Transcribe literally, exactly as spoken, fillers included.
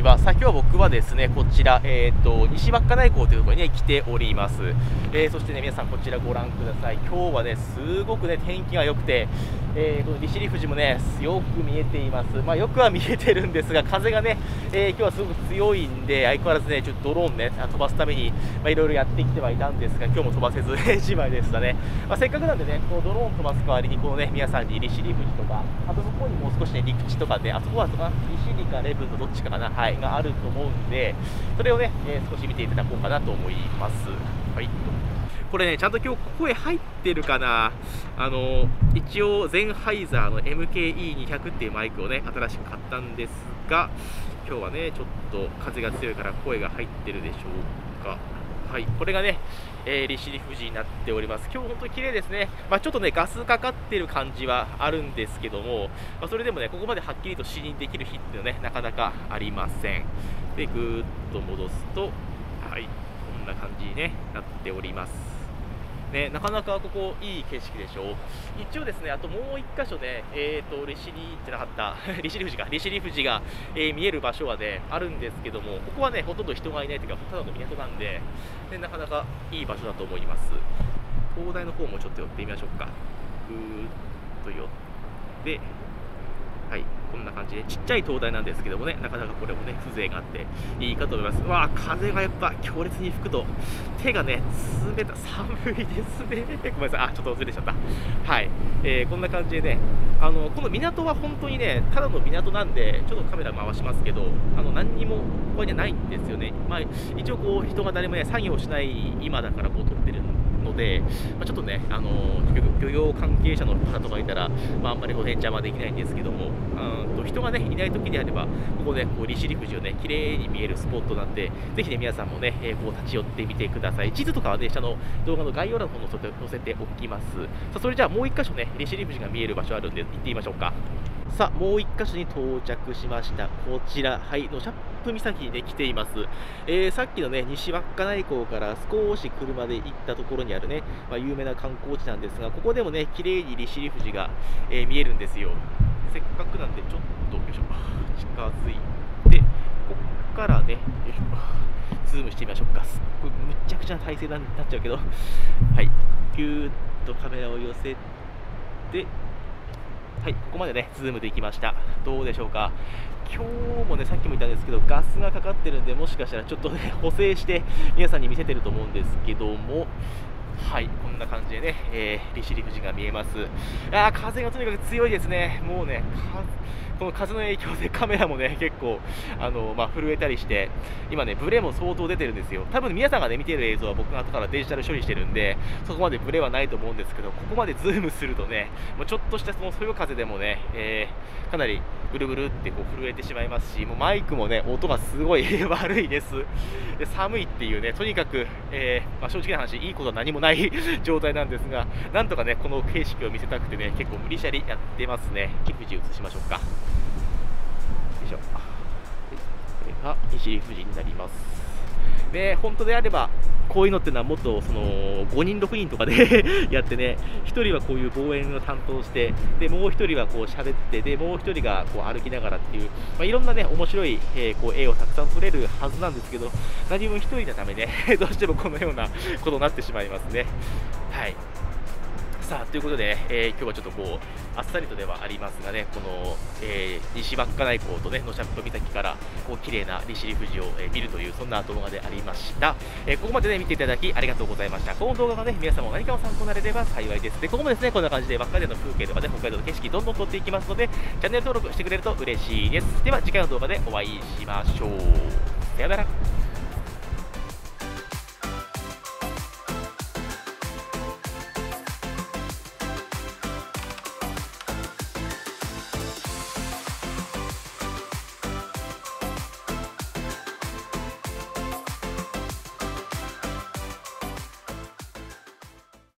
は。さあ、今日は僕はですね、こちら、えー、と西稚内港というところに、ね、来ております。えー、そしてね、皆さん、こちらご覧ください。今日はね、すごくね、天気が良くて、えー、この利尻富士もね、よく見えています。まあ、よくは見えてるんですが、風がね、えー、今日はすごく強いんで、相変わらずね、ちょっとドローンね、飛ばすために、まあ、いろいろやってきてはいたんですが、今日も飛ばせず、じまいでしたね。まあ、せっかくなんでね、こうドローン飛ばす代わりに、このね、皆さんに利尻富士とか、あと向こうにもう少しね、陸地とかね、あそこはとか、利尻かレブンのどっちかかな、はい、があると思うんで、それをね、えー、少し見ていただこうかなと思います。はい。これね、ちゃんと今日声入ってるかな。あの一応ゼンハイザーの エムケーイーにひゃく っていうマイクをね、新しく買ったんですが、今日はね、ちょっと風が強いから声が入ってるでしょうか。はい、これがね、えー、利尻富士になっております。今日本当に綺麗ですね。まあ、ちょっとね、ガスかかってる感じはあるんですけども、まあ、それでもね、ここまではっきりと視認できる日っていうのはね、なかなかありません。で、ぐーっと戻すと、はい、こんな感じに、ね、なっております。ね、なかなかここいい景色でしょう。一応ですね、あともういっか所ね、えーと、利尻じゃなかった、利尻富士か、利尻富士が、えー、見える場所はね、あるんですけども、ここはね、ほとんど人がいないというか、ただの港なんで、でなかなかいい場所だと思います。灯台の方もちょっと寄ってみましょうか。ぐーっと寄って、はい、こんな感じで、ちっちゃい灯台なんですけどもね、なかなかこれもね、風情があっていいかと思います。うわー、風がやっぱ強烈に吹くと、手がね、冷た、寒いですね。ごめんなさい、あ、ちょっとずれちゃった。はい、えー、こんな感じでね、あのこの港は本当にね、ただの港なんで、ちょっとカメラ回しますけど、あの何にもここにはないんですよね。まあ、一応こう、人が誰もね、作業しない今だからこう撮ってるので、まあ、ちょっとね、あの漁業関係者の方とかいたら、まあ、あんまりこう、ね、邪魔できないんですけども、うんと人がね、いない時であれば、ここね、こう利尻富士をね、綺麗に見えるスポットなんで、ぜひね、皆さんもね、えー、こう立ち寄ってみてください。地図とかはね、下の動画の概要欄の方に載せて載せておきます。さあ、それじゃあもう一箇所ね、利尻富士が見える場所あるんで、行ってみましょうか。さあ、もう一箇所に到着しました。こちら、はい、のシャップ岬に、ね、来ています。えー、さっきのね、西稚内港から少し車で行ったところにあるね、まあ、有名な観光地なんですが、ここでもね、綺麗に利尻富士が、えー、見えるんですよ。せっかくなんで、ちょっと、よいしょ、近づいて、こっからね、よいしょ、ズームしてみましょうか。これ、むっちゃくちゃな体勢になっちゃうけど、はい、ぎゅーっとカメラを寄せて、はい、ここまでね、ズームできました。どうでしょうか。今日もね、さっきも言ったんですけど、ガスがかかってるんで、もしかしたらちょっとね、補正して皆さんに見せてると思うんですけども、はい、こんな感じでね、えー、利尻富士が見えます。あー、風がとにかく強いですね。もうね、この風の影響でカメラもね、結構、あのまあ、震えたりして、今ね、ブレも相当出てるんですよ。多分皆さんがね、見てる映像は僕が後からデジタル処理してるんで、そこまでブレはないと思うんですけど、ここまでズームするとね、もうちょっとしたそのそよ風でもね、えー、かなりぐるぐるってこう震えてしまいますし、もうマイクもね、音がすごい悪いです。で、寒いっていうね、とにかく、えーまあ、正直な話、いいことは何もない状態なんですが、なんとかね、この景色を見せたくてね、結構無理しゃりやってますね。富士映しましょうか。よいしょ。これが利尻富士になります。で、本当であれば、こういうのっていうのはもっとそのごにんろくにんとかでやってね、ひとりはこういう望遠を担当して、でもうひとりはこう喋って、でもうひとりがこう歩きながらっていう、まあ、いろんなね面白い、えー、こう絵をたくさん撮れるはずなんですけど、何もひとりのためねどうしてもこのようなことになってしまいますね。はい。さあということで、えー、今日はちょっとこうあっさりとではありますがね、この、えー、西稚内港とねのシャップ岬からこう綺麗な利尻富士を、えー、見るというそんな動画でありました。えー、ここまでね見ていただきありがとうございました。この動画がね皆様何かの参考になれれば幸いです。で、ここもですねこんな感じで稚内の風景とかね北海道の景色どんどん撮っていきますので、チャンネル登録してくれると嬉しいです。では次回の動画でお会いしましょう。さよなら。